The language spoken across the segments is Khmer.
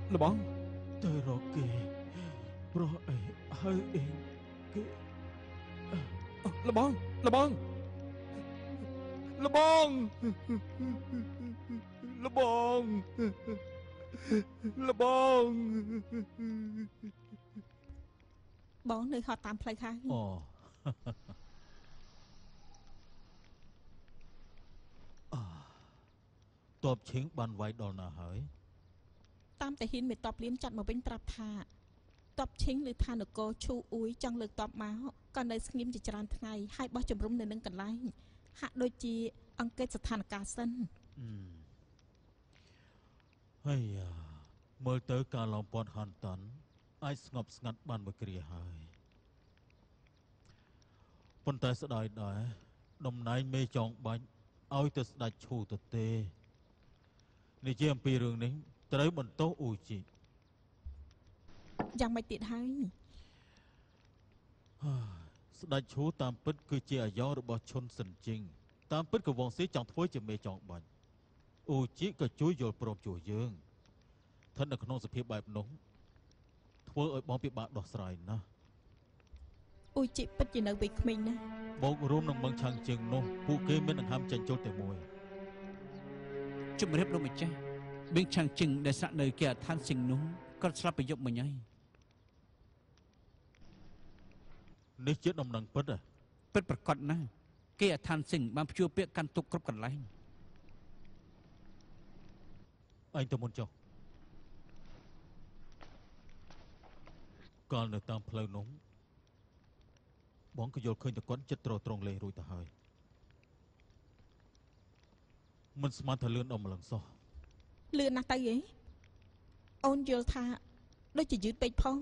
របស់ទៅរកគេព្រោះអីហើយអីគេរបស់របស់របស់របស់របស់បងនៅហត់តាមផ្លូវហើយអូតបឈិងបានវាយដល់ណាហើយតាមតាហ៊ីនមេតបលៀមចាត់មកវិញប្រាប់ថាតបឈិងឬថានគរឈូអ៊ុយចង់លើកតបមកក៏នៅស្ងៀមជាច្រើនថ្ងៃហើយបោះជំរំនៅនឹងកន្លែងហាក់ដូចជាអង្កេតស្ថានភាពសិនហើយមើលទៅការឡោមព័ទ្ធហាន់តាន់អាចស្ងប់ស្ងាត់បានមួយគ្រាហើយប៉ុន្តែស្ដាយដែរតំណែងមេចងបាច់ឲ្យទៅស្ដេចឈូទៅទេនិយាយអំពីរឿងនេះត្រូវបន្តអ៊ូជីយ៉ាងម៉េចទៀតហើយស្ដេចឈូតាមពិតគឺជាអាយ៉ងរបស់ឈុនសិនជីងតាមពិតក៏វងស៊ីចង់ធ្វើជាមេចងបាច់អ៊ូជីក៏ជួយយល់ព្រមជួយយើងស្ថិតនៅក្នុងសភាពបែបនោះធ្វើឲ្យបងពិបាកដោះស្រាយណាស់អ៊ុយជីពិតជានៅវ័យក្មេងណាស់បូករួមនឹងមឹងឆាំងជើងនោះពួកគេមានដង្ហើមចេញចូលតែមួយជំរាបលោកម្ចាស់បៀងឆាំងជឹងដែលស្នាក់នៅគេអឋានសិង្ហនោះគាត់ស្លាប់ទៅយប់មិញហើយនេះជាដំណឹងពិតពិតប្រកបណាស់គេអឋានសិង្ហបានព្យួរពាក្យកាន់ទុកគ្រប់កន្លែងឯងទៅមុនចុះកាលនៅតាមផ្លូវនោះបងក៏យល់ឃើញតែគាត់ចិត្តត្រង់លេងរួចទៅហើយមិនស្មានថាលឿនដល់ម្លឹងសោះលឿនណាស់ទៅហ៎អូនយល់ថាដូចជាយឺតពេកផង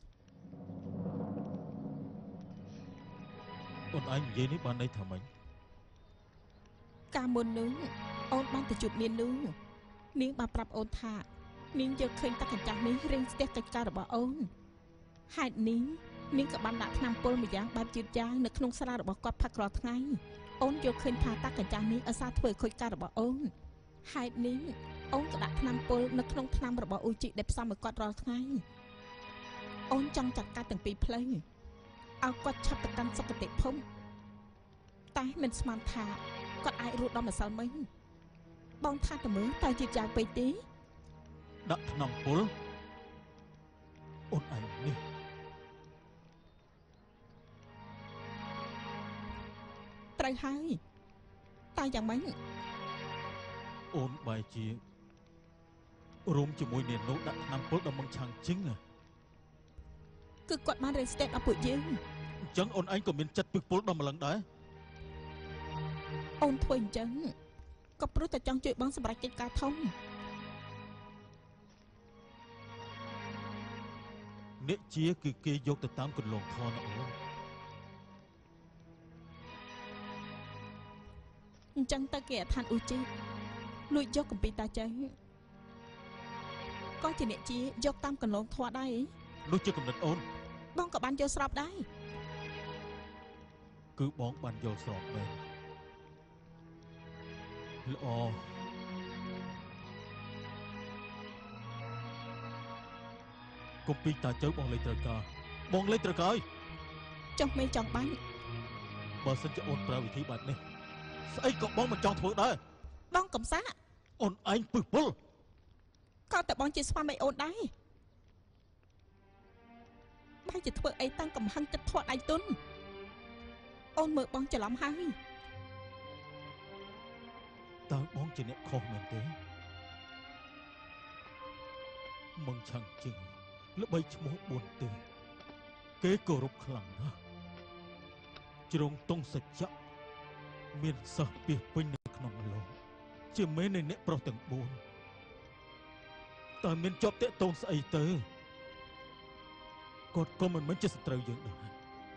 អូនឯងនិយាយនេះបានន័យថាម៉េចកាលមុននោះអូនបានទៅជួបនាងនោះនាងបានប្រាប់អូនថានាងយល់ឃើញតែកញ្ចាស់នេះរៀងស្ទះកិច្ចការរបស់អូនហេតុនេះនាងក៏បានដាក់ថ្នាំពុលម្យ៉ាងបែបយឺតយ៉ាវនៅក្នុងស្រារបស់គាត់ផឹករាល់ថ្ងៃអូនយល់ឃើញថាតាកញ្ចាស់នេះឧស្សាហ៍ធ្វើឲ្យខូចការរបស់អូនហេតុនេះអូនក៏ដាក់ថ្នាំពុលនៅក្នុងថ្នាំរបស់អ៊ូជីដែលផ្សំឲ្យគាត់រាល់ថ្ងៃអូនចង់ចាត់ការទាំងពីរផ្លូវឲ្យគាត់ឆាប់ទៅកាន់សុគតិភពតែមិនស្មានថាគាត់អាចរស់ដល់ម្សិលមិញបងថាតើមើលតើយឺតយ៉ាវពេកទេដាក់ថ្នាំពុលអូនឯងនេះត្រូវហើយតែយ៉ាងម៉េចអូនបែរជារួមជាមួយនាងនោះដាក់ថ្នាំពុលដល់មឹងឆាំងជឹងគឺគាត់បានរេស្តេតដល់ពួកយើងអញ្ចឹងអូនឯងក៏មានចិត្តពិពុលដល់ម្លឹងដែរអូនធ្វើអញ្ចឹងក៏ព្រោះតែចង់ជួយបងសម្រេចកិច្ចការធំអ្នកជាគឺគេយកទៅតាមគន្លងធនអូនអញ្ចឹងទៅគេអឋានអ៊ូជីលួចយកកំពីតាចេះក៏ជាអ្នកជាយកតាមកន្លងធម៌ដែរនោះជាកំណត់អូនបងក៏បានយកស្របដែរគឺបងបានយល់ស្របដែរល្អកុំពីតាជើបងលេខត្រូវការបងលេខត្រូវការចុះមេចង់បាញ់បើសិនជាអូនប្រើវិធីបែបនេះស្អីក៏បងមិនចង់ធ្វើដែរបងកំសាអូនឯងពឹសពុលក៏តែបងជាស្វាមីអូនដែរបែរជាធ្វើអីតាំងកំហឹងចិត្តធាត់ដៃទុនអូនមើលបងច្រឡំហើយតើបងជាអ្នកខុសមែនទេមឹងឆាំងជឹងល្បីឈ្មោះ4ទិសគេគោរពខ្លាំងណាស់ជ្រុងតុងសច្ចៈមានសិស្សពីពេញនៅក្នុងលោកជាមេនៃអ្នកប្រុសទាំង4តើមានជាប់តាក់ទងស្អីទៅគាត់ក៏មិនមែនជាសត្រូវយើងដែរ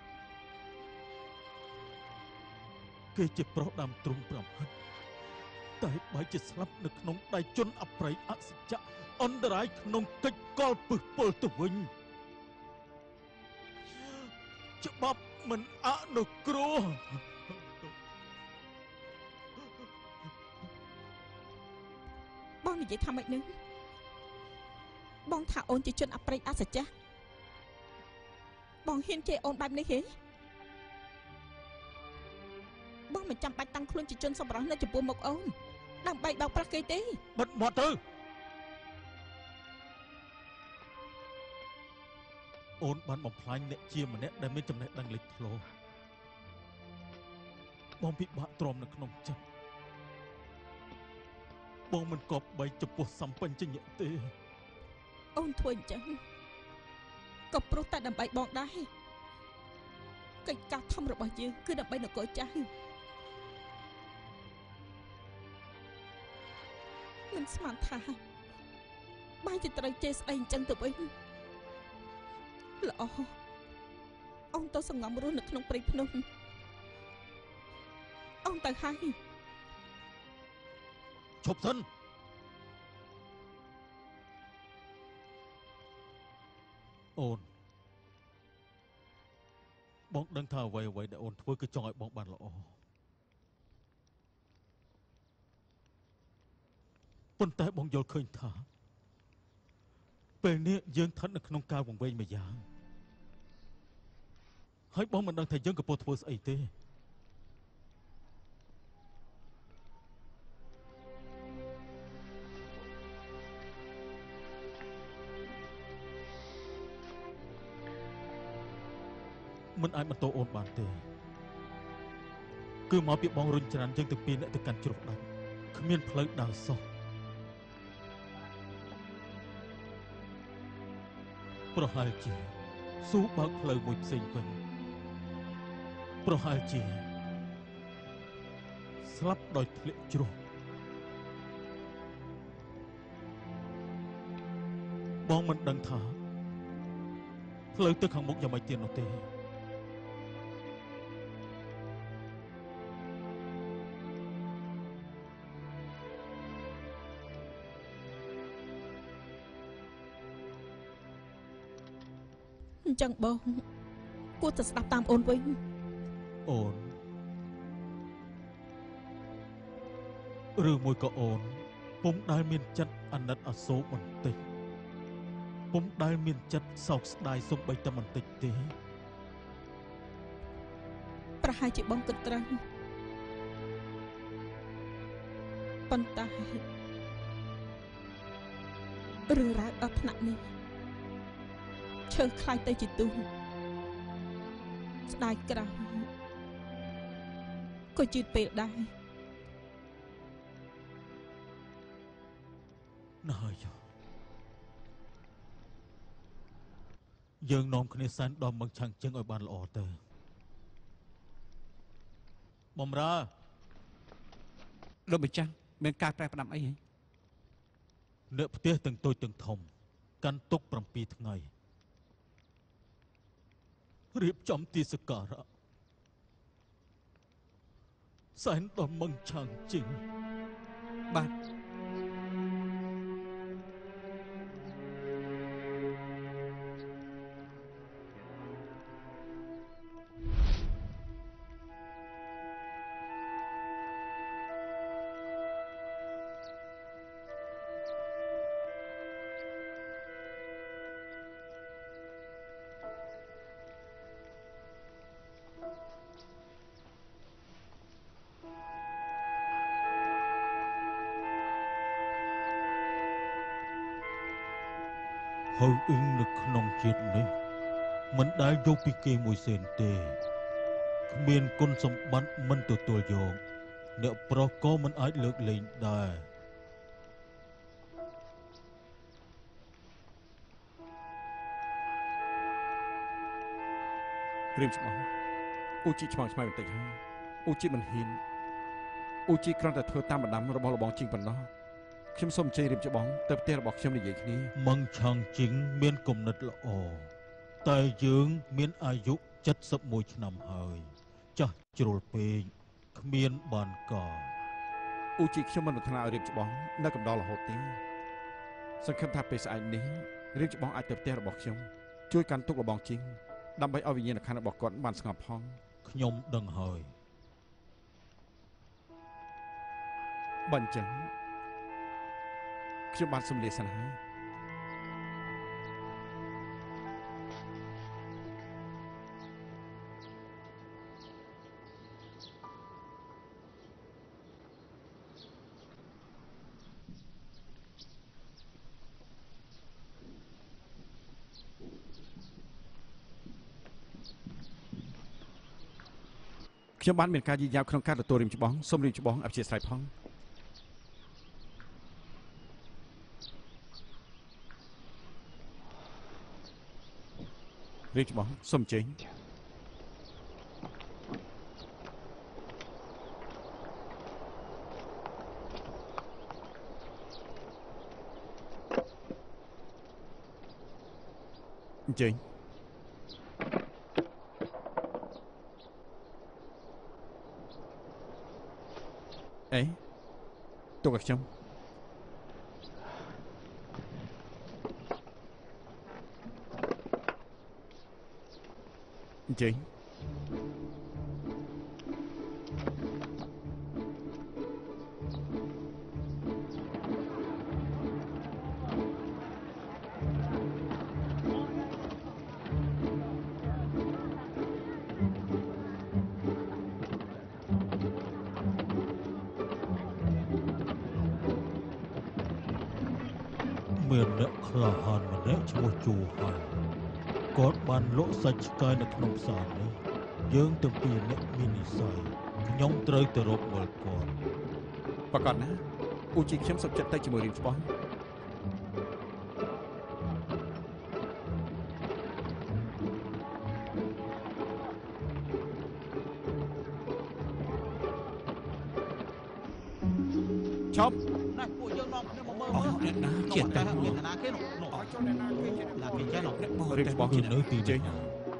គេជាប្រុសដើមទ្រូង5ហិតតែបែរជាស្លាប់នៅក្នុងដៃជនអប្រិយអសច្ចៈអន្តរាយក្នុងកិច្ចកលពឹសពុលទៅវិញច្បាប់មិនអនុគ្រោះបងនិយាយថាម៉េចនឹងបបងថាអូនជាជនអប្រិយអសច្ចៈបងហ៊ានជេរអូនបែបនេះហេបងមិនចាំបាច់តាំងខ្លួនជាជនសម្រស់នៅចំពោះមុខអូនដើម្បីបោកប្រាស់គេទេបិទមាត់ទៅអូនបានបំផ្លាញអ្នកជាម្នាក់ដែលមានចំណេះដឹងលេចធ្លោបងពិបាកទ្រាំនៅក្នុងចិត្តបងមិនគប្បីចំពោះសម្បញ្ញៈទេអូនធ្វើអញ្ចឹងក៏ព្រោះតែដើម្បីបងដែរកិច្ចការធំរបស់យើងគឺដើម្បីនគរចាស់មិនស្មានថាបាយជាត្រូវជេរស្ដីអញ្ចឹងទៅវិញល្អអូនទៅសង្ងំរស់នៅក្នុងព្រៃភ្នំអូនទៅហើយឈប់សិនអូនបងដឹងថាអ្វីដែលអូនធ្វើគឺចង់ឲ្យបងបានល្អប៉ុន្តែបងយល់ឃើញថាពេលនេះយើងស្ថិតនៅក្នុងការវង្វេងមួយយ៉ាងហើយបងមិនដឹងថាយើងកំពុងធ្វើស្អីទេមិនអាចបន្តអូនបានទេគឺមកពីបងរុញច្រានយើងទាំងពីរអ្នកទៅកាន់ជ្រោះដាច់គ្មានផ្លូវដើរសោះប្រហែលជាស៊ូបើកផ្លូវមួយផ្សេងវិញប្រហែលជាស្លាប់ដោយធ្លាក់ជ្រោះបងមិនដឹងថាផ្លូវទៅខាងមុខយ៉ាងម៉េចទៀតនោះទេអញ្ចឹងបងគួរតែស្ដាប់តាមអូនវិញអូនឬមួយក៏អូនពុំដែលមានចិត្តអាណិតអាសូរបន្តិចពុំដែលមានចិត្តសោកស្ដាយសូម្បីតែបន្តិចទេប្រហែលជាបងគិតត្រូវប៉ុន្តែរឿងរ៉ាវដល់ថ្នាក់នេះឈើខ្លាយទៅជាទូស្ដាយក្រោយក៏ជឿពេលដែរណ៎យើងនាំគ្នាសែនដល់មឹងឆាំងជើងឲ្យបានល្អទៅបំរើលោកម្ចាស់មានការប្រែផ្ដាំអីហ៎អ្នកផ្ទះទាំងតូចទាំងធំកាន់ទុក7ថ្ងៃរៀបចំទីសក្ការៈសែនដល់មឹងឆាំងជើងបាទហើយអ៊ឹងនៅក្នុងជាតិនេះមិនដែលយកពីគេមួយសេនទេគ្មានគុណសម្បត្តិមិនទទួលយកអ្នកប្រុសក៏មិនអាចលើកលែងដែររៀមច្បងអូជីឆ្មងឆ្មៃបន្តិចហើយអូជីមិនហ៊ានអូជីគ្រាន់តែធ្វើតាមបណ្ដាំរបស់លបងជីងប៉ុណ្ណោះខ្ញុំសូមអញ្ជើញរៀបច្បងទៅផ្ទះរបស់ខ្ញុំនិយាយគ្នាមឹងឆាំងជីងមានគំនិតល្អតែយើងមានអាយុ71ឆ្នាំហើយចាស់ជ្រុលពេកគ្មានបានការអូជីខ្ញុំមិនប្រាថ្នាឲ្យរៀបច្បងនៅកំដររហូតទេសង្ឃឹមថាពេលស្អែកនេះរៀបច្បងអាចទៅផ្ទះរបស់ខ្ញុំជួយកាន់ទុកលបងជីងដើម្បីឲ្យវិញ្ញាណក្ខន្ធរបស់គាត់បានស្ងប់ផងខ្ញុំដឹងហើយបើអញ្ចឹងខ្ញុំបានសំលាសិនហើយខ្ញុំបានមានការយឺតយ៉ាវក្នុងការទទួលរៀបច្បងសូមរៀបច្បងអព្យាស្រ័យផងរៀបច្បងសូមចេញចេញអេទុកឲ្យខ្ញុំចេញមានអ្នកក្លាហានម្នាក់ឈ្មោះជូហើយគាត់បានលក់សាច់ឆ្កែនៅក្នុងផ្សារនេះយើងទាំងពីរអ្នកមាននិស្ស័យខ្ញុំត្រូវទៅរកមើលគាត់ប្រកាសណាពូជីខ្ញុំសុខចិត្តទៅជាមួយរៀបច្បងឈប់ណាស់ពួកយើងនាំគ្នាមកមើលអ្នកណាជាតែអ្នកណាគេនោះឲ្យចូលអ្នកណាគេចេះណាគេចេះនោះអ្នកបោះរៀបច្បងជានៅទីចេញ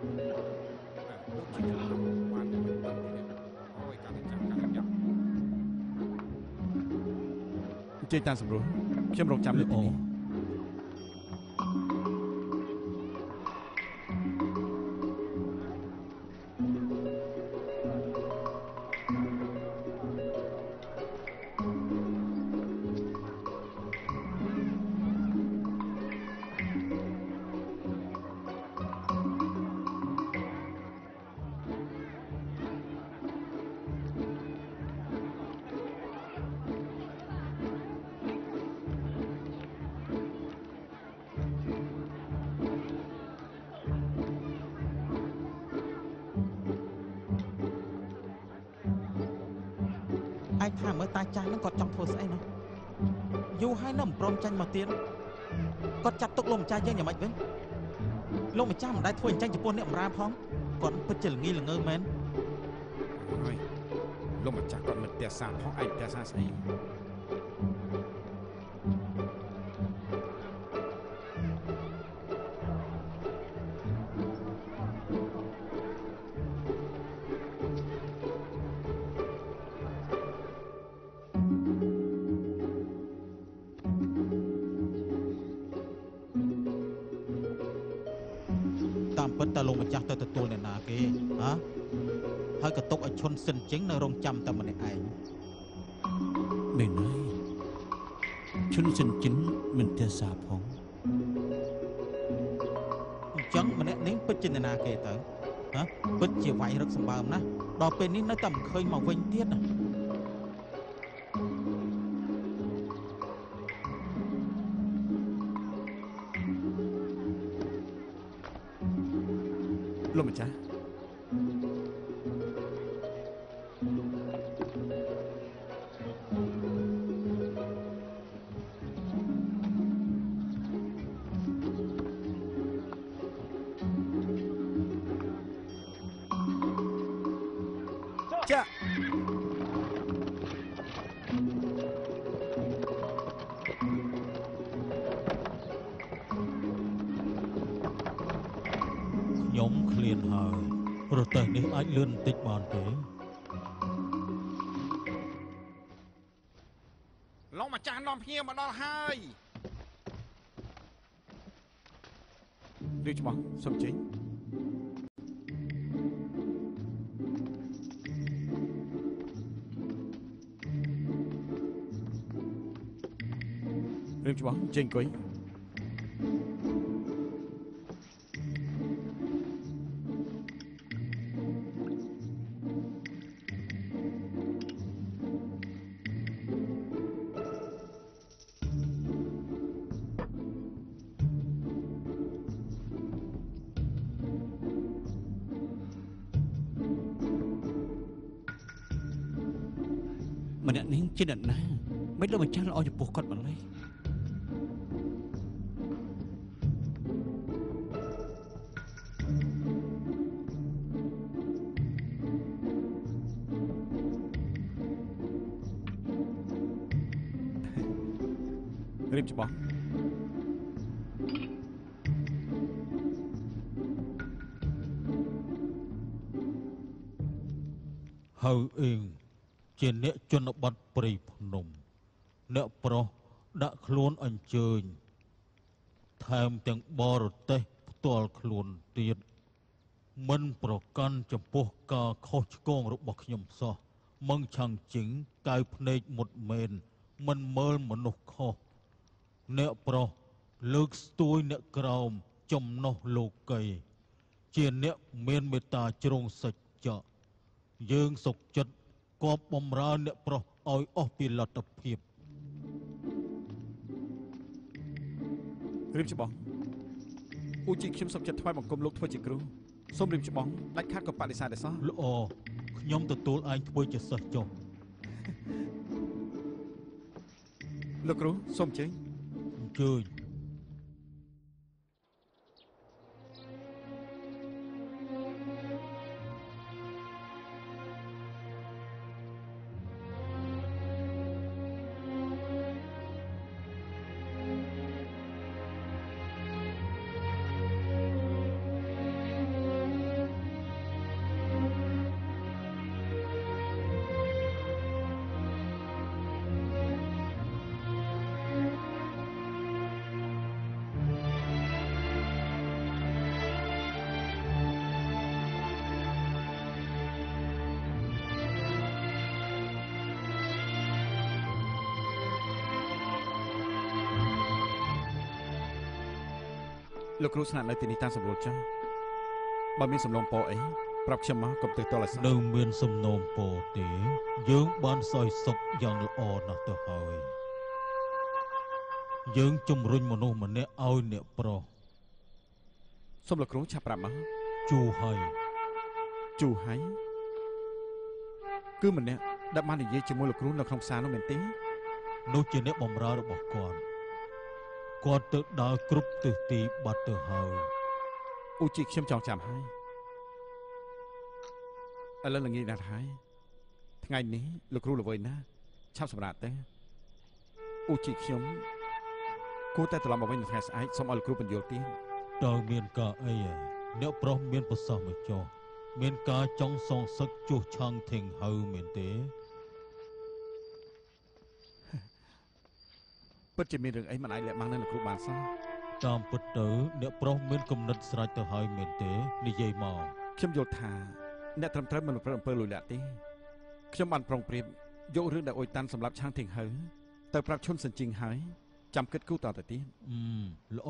ចេញតាមសម្រួលខ្ញុំរងចាំនៅទីនេះឯងថាមើលតាចាស់ហ្នឹងគាត់ចង់ធ្វើស្អីនោះយូរហើយនៅមិនព្រមចាញ់មកទៀតគាត់ចាត់ទុកលោកម្ចាស់យើងយ៉ាងម៉េចវិញលោកម្ចាស់មិនដែលធ្វើអញ្ចឹងចំពោះអ្នកបម្រើផងគាត់ពិតជាល្ងីល្ងើមែនហើយលោកម្ចាស់គាត់មិនផ្ទះសាផងឯងផ្ទះសាស្អីតាមពិតតើលោកម្ចាស់ទៅទទួលអ្នកណាគេហ៎ហើយក៏ទុកឲ្យឈុនសិនជាងនៅរងចាំតែម្នាក់ឯងមែនហើយឈុនសិនជិនមិនផ្ទះសាផងអញ្ចឹងម្នាក់នេះពិតជាអ្នកណាគេទៅហ៎ពិតជាវាយរឹកសម្បើមណាស់ដល់ពេលនេះនៅតែមិនឃើញមកវិញទៀតណាលោកម្ចាស់ចាខ្ញុំឃ្លានហើយប្រទេសនេះអាចលឿនបន្តិចបានទេលោកម្ចាស់នាំភ្ញៀវមកដល់ហើយរៀបច្បងសូមចេញរៀបច្បងចេញអង្គុយម្នាក់នេះជាអ្នកណាមិនលោកម្ចាស់ល្អចំពោះគាត់ម្ល៉េះរៀបច្បងហៅអេងជាអ្នកជនបទព្រៃភ្នំអ្នកប្រុសដាក់ខ្លួនអញ្ជើញថែមទាំងបរទេសផ្ទាល់ខ្លួនទៀតមិនប្រកាន់ចំពោះការខុសឆ្គងរបស់ខ្ញុំសោះមឹងឆាំងជីងកៅភ្នែកមុតមែនមិនមើលមនុស្សខុសអ្នកប្រុសលើកស្ទួយអ្នកក្រោមចំណុះលោកីជាអ្នកមានមេត្តាជ្រងសច្ចៈយើងសុខចិត្តគប់បំរើអ្នកប្រុសឲ្យអស់ពីលទ្ធភាពរៀបច្បងអូជីខ្ញុំសុំចិត្តថ្វាយបង្គំលោកធ្វើជាគ្រូសូមរៀបច្បងដាច់ខាតក៏បដិសេធដែរសោះល្អខ្ញុំទទួលឯងធ្វើជាសិស្សចុះលោកគ្រូសូមអញ្ជើញអញ្ជើញលោកគ្រូស្នាក់នៅទីនេះតាមសម្រួលចុះបើមានសំឡុំពរអីប្រាប់ខ្ញុំមកកុំទៅតល់ឲ្យសោះនៅមានសំណូមពរទេយើងបានសោយសុខយ៉ាងល្អណាស់ទៅហើយយើងជំរុញមនុស្សម្នាក់ឲ្យអ្នកប្រុសសូមលោកគ្រូឆាប់ប្រាប់មកជូហើយជូហើយគឺម្នាក់ដែលបាននិយាយជាមួយលោកគ្រូនៅក្នុងផ្សារនោះមែនទេនោះជាអ្នកបម្រើរបស់គាត់គាត់ទៅដើរគ្រប់ទិសទីបាត់ទៅហើយអូជីខ្ញុំចង់ចាំហើយឥឡូវល្ងាចណាស់ហើយថ្ងៃនេះលោកគ្រូល្វើយណាស់ឆាប់សម្រាប់ទេអូជីខ្ញុំគួរតែត្រឡប់មកវិញនៅថ្ងៃស្អែកសូមឲ្យលោកគ្រូបញ្យល់ទៀតតើមានការអីអ្នកប្រុសមានប្រសាសន៍មកចុះមានការចង់សងសឹកជួសឆាងធៀងហៅមែនទេពិតជាមានរឿងអីមិនអាចលាក់បាំងនៅលោកគ្រូបានសោះតាមពិតទៅអ្នកប្រុសមានគំនិតស្រេចទៅហើយមែនទេនិយាយមកខ្ញុំយល់ថាអ្នកត្រឹមត្រូវមិនប្រព្រឹត្តអំពើលួចលាក់ទេខ្ញុំបានប្រុងប្រៀបយករឿងដែលអ៊ុយតាន់សម្រាប់ឆាងធៀងហៅទៅប្រាប់ឈុនសិនជីងហើយចាំគិតគូរតទៅទៀតល្អ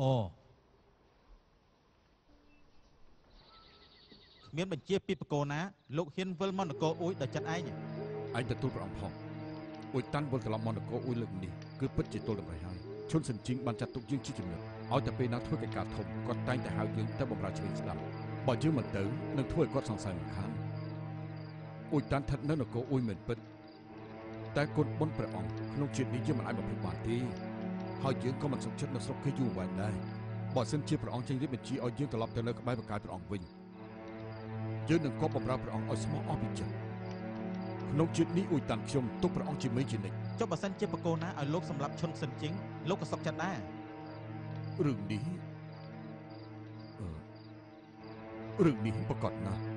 មានបញ្ជាពីបកគោណាលោកហ៊ានវិលមកនគរអ៊ុយដោយចិត្តឯងឯងទទួលព្រះអង្គផងអ៊ុយតាន់វិលត្រឡប់មកនគរអ៊ុយលើកនេះគឺពិតជាទល់តម្រៃហើយឈុនសិនជីងបានចាត់ទុកយើងជាចំណុចឲ្យតែពេលណាធ្វើកិច្ចការធំគាត់តែងតែហៅយើងទៅបម្រើឆ្វេងស្ដាំបើយើងមិនទៅនឹងធ្វើឲ្យគាត់សង្ស័យមិនខានអ៊ុយតាន់ស្ថិតនៅនគរអ៊ុយមិនពិតតែគុណបុណ្យព្រះអង្គក្នុងជាតិនេះយើងមិនអាចបំភ្លេចបានទេហើយយើងក៏មិនសុខចិត្តនៅស្រុកគេយូរអង្វែងដែរបើសិនជាព្រះអង្គចេញរាជបញ្ជាឲ្យយើងត្រឡប់ទៅនៅក្បែរបកាយព្រះអង្គវិញយើងនឹងគប់បម្រើព្រះអង្គឲ្យស្មោះអស់ពីចិត្តក្នុងជាតិនេះអ៊ុយតាន់ខ្ញុំទុកព្រះអង្គជាមេជានិច្ចចុះបើសិនជាបកគោណាឲ្យលោកសម្រាប់ឈុនសិនជីងលោកក៏សុខចិត្តដែររឿងនេះប្រកបណាស់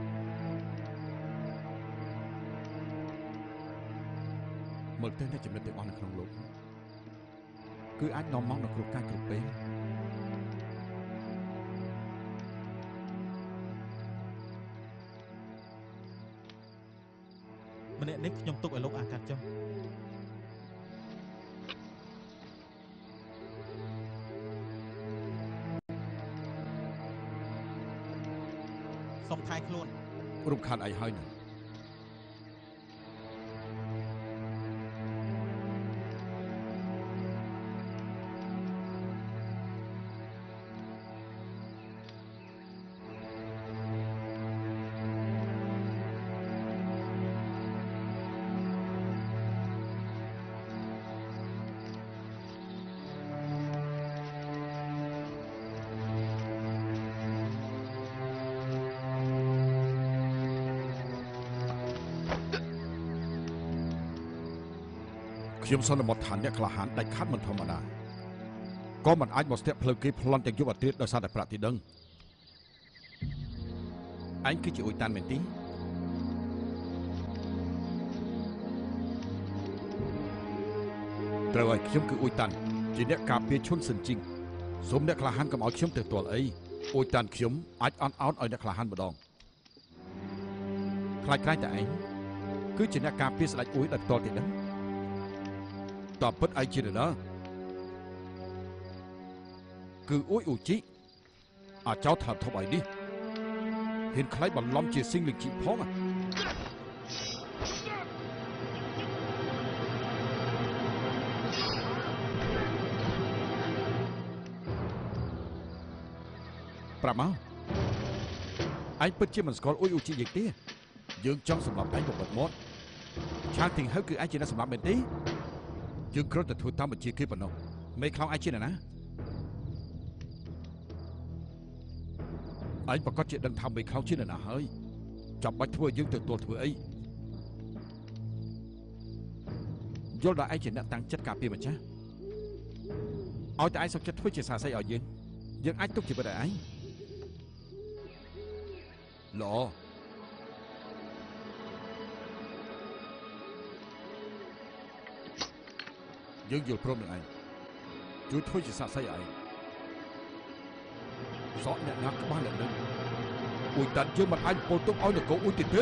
មើលទៅអ្នកចំណិតទាំងអស់នៅក្នុងលោកគឺអាចនាំមកនៅគ្រប់ការគ្រប់ពេលម្នាក់នេះខ្ញុំទុកឲ្យលោកអាកាត់ចុះសុំថែខ្លួនរំខានអីហើយណាខ្ញុំសន្មតថាអ្នកក្លាហានដាច់ខាត់មិនធម្មតាក៏មិនអាចមកស្ទាក់ផ្លូវគេប្លន់ទាំងយុវត្រៀតដោយសារតែប្រាក់ទីដឹងឯងគឺជាអ៊ុយតានមែនទេត្រូវឲ្យខ្ញុំគឺអ៊ុយតានជាអ្នកការពារឈុនសិនជីងសូមអ្នកក្លាហានកុំឲ្យខ្ញុំទៅទាល់អីអ៊ុយតានខ្ញុំអាចអន់អោនឲ្យអ្នកក្លាហានម្ដងខ្លាចក្រែងតែឯងគឺជាអ្នកការពារស្ដេចអ៊ុយដោយផ្ទាល់ទេដឹងតើពិតឯងជានរណាគឺអ៊ុយអ៊ូជីអាចោថាធប់ឲ្យនេះហ៊ានខ្លាចបន្លំជាស៊ីងលឹកជីផងប្រាប់មកឯងពិតជាមិនស្គាល់អ៊ុយអ៊ូជីយ៉ាងទេយើងចង់សម្រាប់ឯងបំបត្តិមាត់ឆាងទីងហៅគឺឯងជាអ្នកសម្រាប់មែនទេយើងគ្រាន់តែធ្វើតាមបញ្ជាគេប៉ុណ្ណោះមេខ្លោងឯងជាអ្នកណាឯងប្រកាសជាដឹងថាមេខ្លោងជាអ្នកណាហើយចាំបាច់ធ្វើយើងទៅទល់ធ្វើអីយល់ដល់ឯងជាអ្នកតាំងចិត្តការពារម្ចាស់ឲ្យតែឯងសុខចិត្តធ្វើជាសាស័យឲ្យយើងអាចទុកជីវិតឲ្យឯងល្អយើងយល់ព្រមនឹងឯងជួយធ្វើជាសាស័យឲ្យឯងសក់អ្នកណាក្បាលអ្នកនឹងអ៊ុយតាន់យើងមិនអាចពោលទុកឲ្យនគរអ៊ុយទេ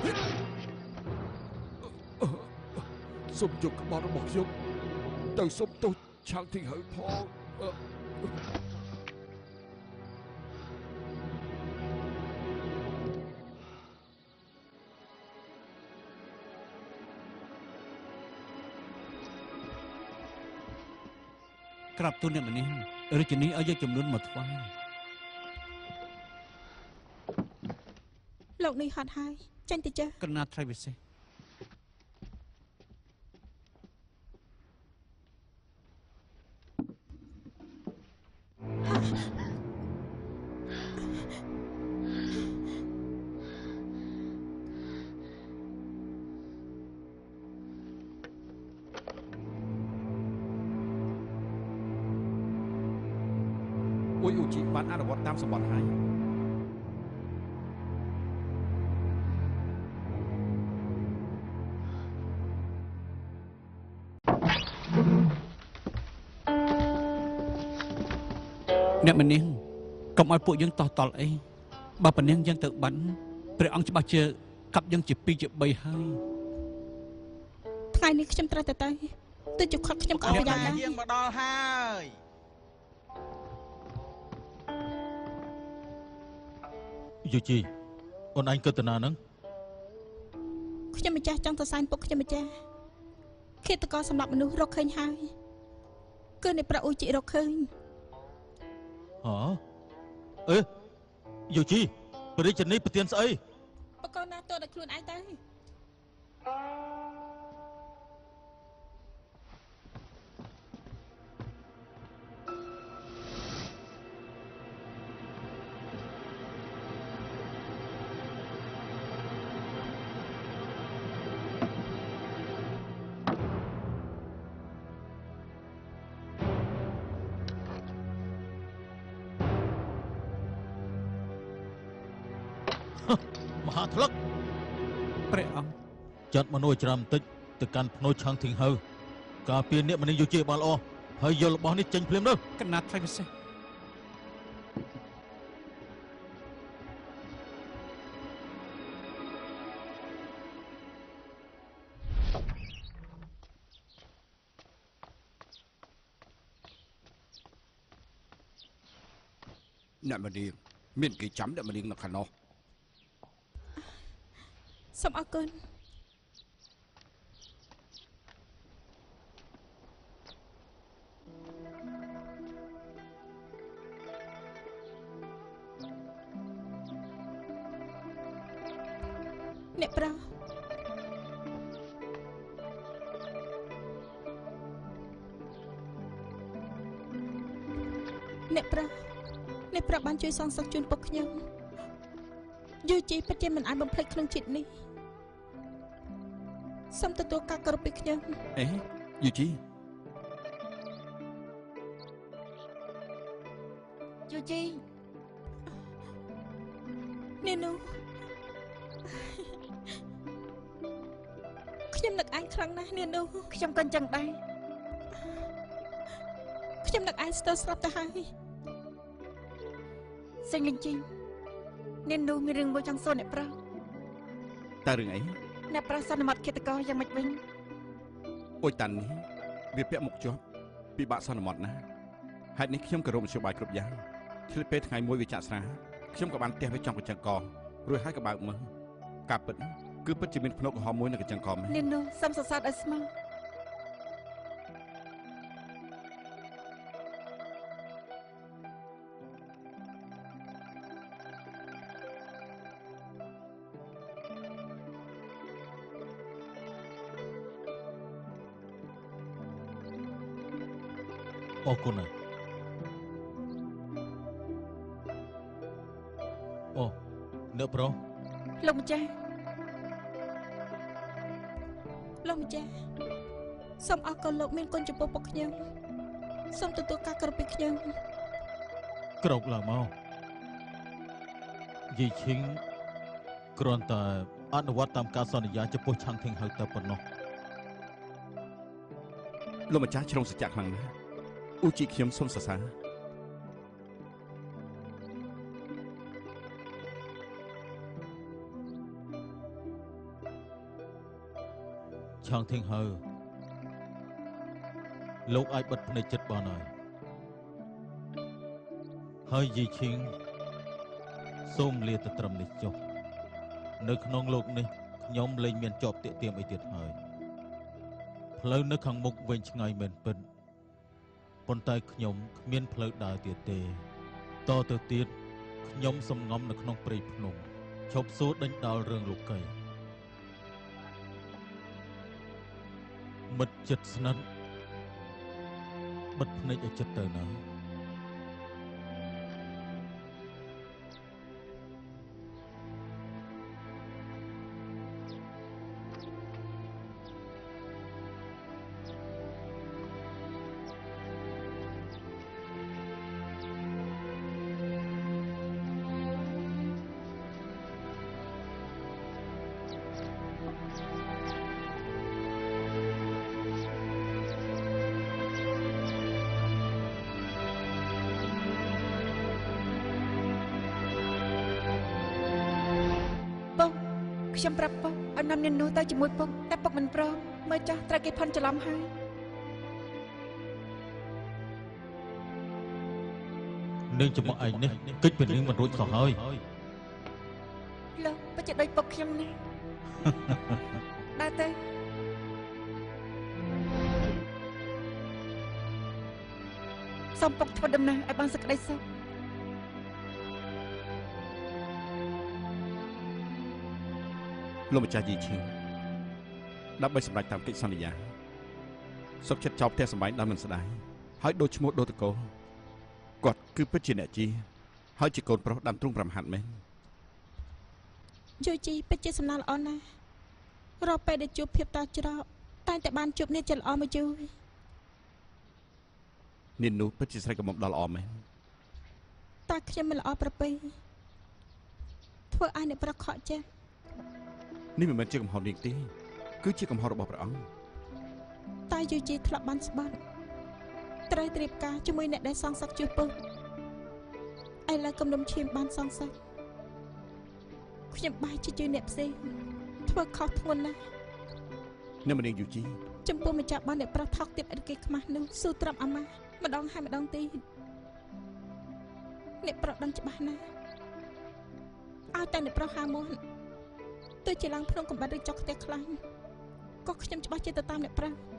សូមយកក្បាលរបស់ខ្ញុំទៅសុំទោសឆាងទីងហើយផងក្រាបទូលអ្នកម្នាងរាជនីឲ្យយកចំនួនមកថ្វាយលោកនេះហត់ហើយចេញទៅចេះកណាត់ថ្លៃពិសេសអ៊ុយអ៊ូជីបានអនុវត្តតាមសម្បត្តិហើយអ្នកម្នាងកុំឲ្យពួកយើងតោះតល់អីបើប៉ុណ្ណឹងយើងទៅបានព្រះអង្គច្បាស់ជាកាប់យើងជា2ជា3ហើយថ្ងៃនេះខ្ញុំត្រូវទៅជខត់ខ្ញុំក៏អត់ប្រយ័ត្នដែរយើងមកដល់ហើយយូជីអូនឯងគិតទៅណាហ្នឹងខ្ញុំម្ចាស់ចង់ទៅសែនពុកខ្ញុំម្ចាស់ឃាតករសម្រាប់មនុស្សរកឃើញហើយគឺអ្នកប្រាក់អ៊ុយជីរកឃើញហ៎អេយូជីព្រះរាជនីប្រទានស្អីបកកណាតើដល់ខ្លួនឯងទៅមហាថ្លឹកព្រះអង្គចាត់មនុស្សច្រាមបន្តិចទៅកាន់ភ្នូឆាងធីងហៅការពារអ្នកម្នាងយូជីបានល្អហើយយករបស់នេះចេញភ្លាមទៅកណាត់ថ្លៃពិសេសអ្នកម្នាងមានគេចាំអ្នកម្នាងនៅខាងនោះសូមអរគុណអ្នកប្រាបានជួយសងសឹកជូនពុកខ្ញុំយូជីពិតជាមិនអាចបំភ្លេចក្នុងជាតិនេះសូមទទួលការគោរពពីខ្ញុំអេយូជីយូជីនាងនោះខ្ញុំនឹកឯងខ្លាំងណាស់នាងនោះខ្ញុំក៏អញ្ចឹងដែរខ្ញុំនឹកឯងស្ទើរស្លាប់ទៅហើយសេងលិញជីនាងនោះមានរឿងមួយចង់សួរអ្នកប្រុសតើរឿងអីអ្នកប្រុសសន្មតឃាតករយ៉ាងម៉េចវិញអុយតាន់នេះវាពាក់មុខជាប់ពិបាកសន្មតណាស់ហេតុនេះខ្ញុំក៏រកមធ្យោបាយគ្រប់យ៉ាងឆ្លៀតពេលថ្ងៃមួយវាចាក់ស្រាខ្ញុំក៏បានទះវាចង់កញ្ចឹងករួចហើយក៏បើកមើលការពិតគឺពិតជាមានភ្នែកកំហំមួយនៅកញ្ចឹងកមែននាងនោះសំសរសើរឲ្យស្មោះអរគុណណាស់អូអ្នកប្រុសលោកម្ចាស់លោកម្ចាស់សូមអរគុណលោកមានគុណចំពោះពួកខ្ញុំសូមទទួលការគោរពពីខ្ញុំក្រោកឡើងមកយាយឈីងគ្រាន់តែអនុវត្តតាមការសន្យាចំពោះឆាំងធេងហៅតែប៉ុណ្ណោះលោកម្ចាស់ជ្រុងសច្ចៈខ្លាំងណាស់អ៊ូជីខ្ញុំសូមសរសើរឆាំងធេងហៅលោកអាចបិទភ្នែកចិត្តបានហើយយាយឈីងសូមលាទៅត្រឹមនេះចុះនៅក្នុងលោកនេះខ្ញុំលែងមានជាប់ទាក់ទាមអីទៀតហើយផ្លូវនៅខាងមុខវែងឆ្ងាយមែនពិតប៉ុន្តែខ្ញុំគ្មានផ្លូវដើរទៀតទេតទៅទៀតខ្ញុំសំងំនៅក្នុងព្រៃភ្នំឈប់សួរដេញដោលរឿងលោកីមិត្តចិត្តស្និទ្ធបិទភ្នែកឲ្យចិត្តទៅណាខ្ញុំប្រាប់ពុកឲ្យនាំនាងនោះទៅជាមួយពុកតែពុកមិនព្រមមើលចាស់ត្រូវគេផន់ច្រឡំហើយនឹងចំអកឯងនេះគិតពីនឹងមិនរួចសោះហើយលោកពិតជាដូចពុកខ្ញុំណាដើរទៅសូមពុកធ្វើដំណើរឲ្យបានសេចក្តីសុខលោកម្ចាស់យីឈីងដើម្បីសម្រេចតាមកិច្ចសន្យាសុខចិត្តចោលផ្ទះសម្បែងដល់មិនស្ដាយហើយដូរឈ្មោះដូរតកោគាត់គឺពិតជាអ្នកជាហើយជាកូនប្រុសដាំទ្រូង5ហាត់មែនយូជីពិតជាសំណាងល្អណាស់រាល់ពេលដែលជួបភាពតច្រកតែតែបានជួបអ្នកចិត្តល្អមកជួយនាងនោះពិតជាស្រីកមុំដល់ល្អមែនតែខ្ញុំមិនល្អប្រពៃធ្វើឲ្យអ្នកប្រខកចិត្តនេះមិនមែនជាកំហុសនាងទេគឺជាកំហុសរបស់ព្រះអង្គតែយូជីធ្លាប់បានស្បត់ត្រូវត្រៀបការជាមួយអ្នកដែលសងសឹកជួយពុកឥឡូវគំនុំឈាមបានសងសឹកខ្ញុំបែរជាជួយអ្នកផ្សេងធ្វើខុសធ្ងន់ណាស់អ្នកម្នាងយូជីចំពោះម្ចាស់បានអ្នកប្រុសថោកទៀតឥតគេខ្មាស់នោះស៊ូត្រាប់អាម៉ាស់ម្ដងហើយម្ដងទៀតអ្នកប្រុសដឹងច្បាស់ណាស់ឲ្យតែអ្នកប្រុសហាមុនទោះជាឡើងភ្នំកំបាត់ឬចុកផ្ទះខ្លាំងក៏ខ្ញុំច្បាស់ជាទៅតាមអ្នកប្រុស